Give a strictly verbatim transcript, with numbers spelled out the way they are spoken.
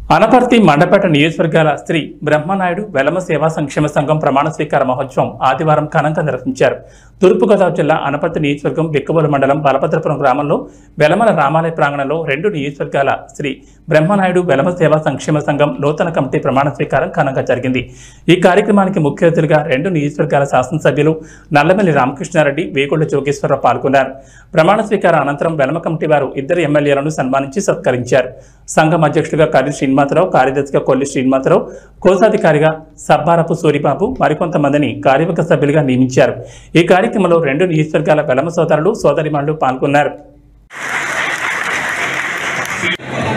అనపర్తి మండపేట నియోజకవర్గాల శ్రీ బ్రహ్మనాయుడు వెలమ సేవా సంక్షేమ సంఘం ప్రమాణ స్వీకార మహోత్సవం ఆదివారం ఘనంగా నిర్వహించారు. తూర్పుగోదావరి జిల్లా అనపర్తి నియోజకవర్గం బిక్కబోలు మండలం బలభద్రపురం గ్రామంలో వెలమల రామాలయ ప్రాంగణంలో రెండు నియోజకవర్గాల శ్రీ బ్రహ్మనాయుడు వెలమ సేవా సంక్షేమ సంఘం నూతన కమిటీ ప్రమాణ స్వీకారం ఘనంగా జరిగింది. ఈ కార్యక్రమానికి ముఖ్య అతిథులుగా రెండు నియోజకవర్గాల శాసనసభ్యులు నల్లమల్లి రామకృష్ణారెడ్డి, వేగుళ్ల జోగేశ్వరరావు పాల్గొన్నారు. ప్రమాణ స్వీకార అనంతరం వెలమ కమిటీ వారు ఇద్దరు ఎమ్మెల్యేలను సన్మానించి సత్కరించారు. సంఘం అధ్యక్షుడిగా కర్రి శ్రీనివాసరావు, కార్యదర్శిగా కొల్లి శ్రీనివాసరావు, కోశాధికారిగా సబ్బారపు సూరిబాబు మరికొంతమందిని కార్యవర్గ సభ్యులుగా నియమించారు. ఈ కార్యక్రమంలో రెండు నియోజకవర్గాల వెలమ సోదరులు, సోదరిమణులు పాల్గొన్నారు.